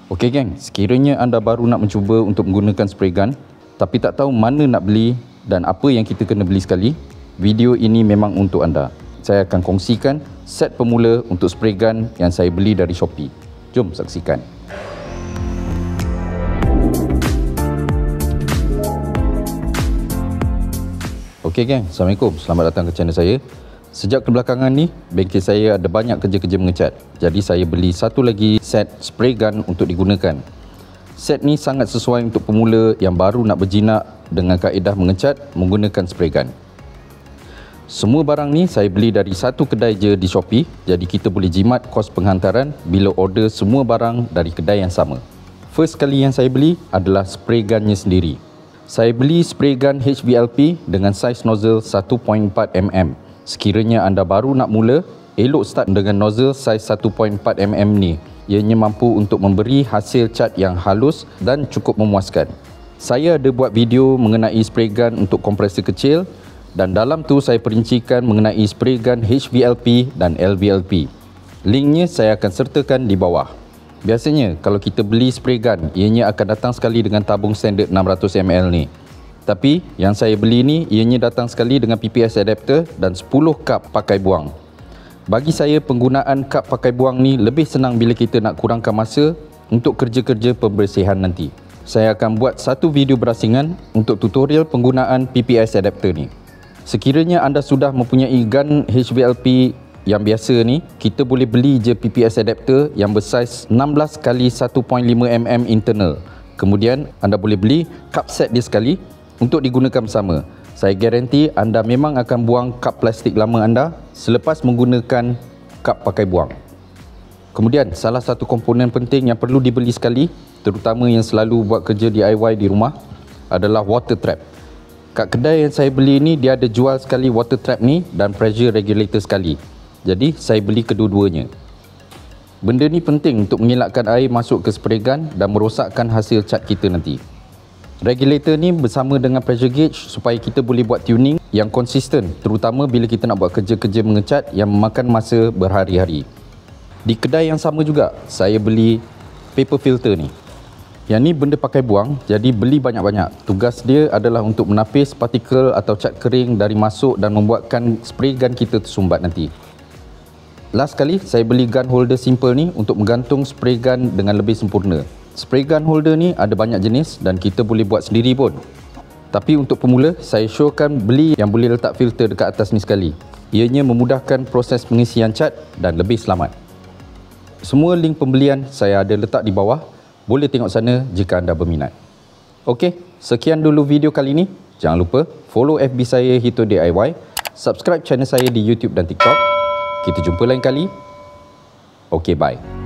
Okey geng, sekiranya anda baru nak mencuba untuk menggunakan spray gun tapi tak tahu mana nak beli dan apa yang kita kena beli sekali, video ini memang untuk anda. Saya akan kongsikan set pemula untuk spray gun yang saya beli dari Shopee. Jom saksikan. Okey geng, Assalamualaikum. Selamat datang ke channel saya. Sejak kebelakangan ni, bengkel saya ada banyak kerja-kerja mengecat. Jadi saya beli satu lagi set spray gun untuk digunakan. Set ni sangat sesuai untuk pemula yang baru nak berjinak dengan kaedah mengecat menggunakan spray gun. Semua barang ni saya beli dari satu kedai je di Shopee. Jadi kita boleh jimat kos penghantaran bila order semua barang dari kedai yang sama. First kali yang saya beli adalah spray gunnya sendiri. Saya beli spray gun HVLP dengan saiz nozzle 1.4 mm. Sekiranya anda baru nak mula, elok start dengan nozzle saiz 1.4 mm ni. Ianya mampu untuk memberi hasil cat yang halus dan cukup memuaskan. Saya ada buat video mengenai spray gun untuk kompresor kecil dan dalam tu saya perincikan mengenai spray gun HVLP dan LVLP. Linknya saya akan sertakan di bawah. Biasanya kalau kita beli spray gun, ianya akan datang sekali dengan tabung standard 600 ml ni. Tapi yang saya beli ni ianya datang sekali dengan PPS adapter dan 10 kap pakai buang. Bagi saya penggunaan kap pakai buang ni lebih senang bila kita nak kurangkan masa untuk kerja-kerja pembersihan nanti. Saya akan buat satu video berasingan untuk tutorial penggunaan PPS adapter ni. Sekiranya anda sudah mempunyai gun HVLP yang biasa ni, kita boleh beli je PPS adapter yang bersaiz 16 x 1.5 mm internal. Kemudian anda boleh beli kap set dia sekali untuk digunakan bersama. Saya garanti anda memang akan buang kap plastik lama anda selepas menggunakan kap pakai buang. Kemudian salah satu komponen penting yang perlu dibeli sekali, terutama yang selalu buat kerja DIY di rumah, adalah water trap. Kat kedai yang saya beli ni dia ada jual sekali water trap ni dan pressure regulator sekali. Jadi saya beli kedua-duanya. Benda ni penting untuk mengelakkan air masuk ke spray gun dan merosakkan hasil cat kita nanti. Regulator ni bersama dengan pressure gauge supaya kita boleh buat tuning yang konsisten, terutama bila kita nak buat kerja-kerja mengecat yang memakan masa berhari-hari. Di kedai yang sama juga, saya beli paper filter ni. Yang ni benda pakai buang, jadi beli banyak-banyak. Tugas dia adalah untuk menapis partikel atau cat kering dari masuk dan membuatkan spray gun kita tersumbat nanti. Last kali, saya beli gun holder simple ni untuk menggantung spray gun dengan lebih sempurna. Spray gun holder ni ada banyak jenis dan kita boleh buat sendiri pun. Tapi untuk pemula, saya showkan beli yang boleh letak filter dekat atas ni sekali. Ianya memudahkan proses pengisian cat dan lebih selamat. Semua link pembelian saya ada letak di bawah. Boleh tengok sana jika anda berminat. Okey, sekian dulu video kali ni. Jangan lupa follow FB saya Hito DIY, subscribe channel saya di YouTube dan TikTok. Kita jumpa lain kali. Okey, bye.